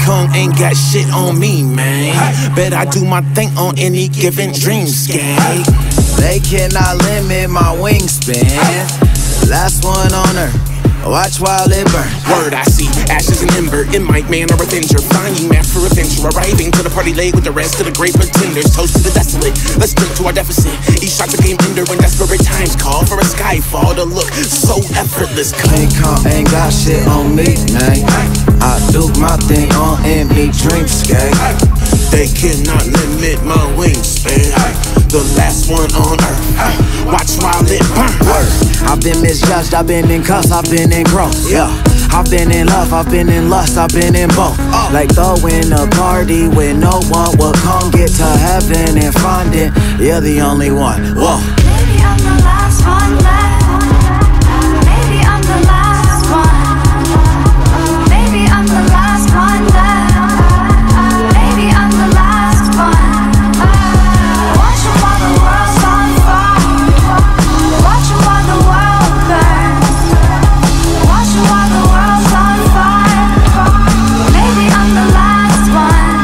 Kong ain't got shit on me, man. Bet I do my thing on any given dreamscape. They cannot limit my wingspan. Last one on earth, watch while it burns. Word, I see ashes and ember. In my man or avenger. Finding man for adventure. Arriving to the party late with the rest of the great pretenders. Toast to the desolate. Let's drink to our deficit. Each shot's a game ender when desperate times call for a skyfall to look so effortless. Kong ain't got shit on me, man. I do my thing on any dreamscape. They cannot limit my wingspan. The last one on earth. Watch while it burns. I've been misjudged, I've been in cuffs, I've been in gross. Yeah, I've been in love, I've been in lust, I've been in both. Like throwing a party where no one will come get to heaven and find it. You're the only one. Whoa. Maybe I'm the last one left. Maybe I'm the last one. Maybe I'm the last one left. Maybe I'm the last one. Watching while the world's on fire. Watching while the world burns. Watching while the world's on fire. Maybe I'm the last one.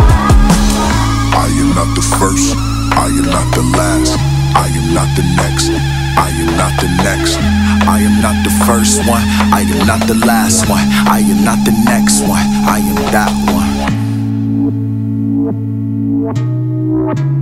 I am not the first, I am not the last, I am not the next, I am not the next. I am not the first one, I am not the last one, I am not the next one, I am that one.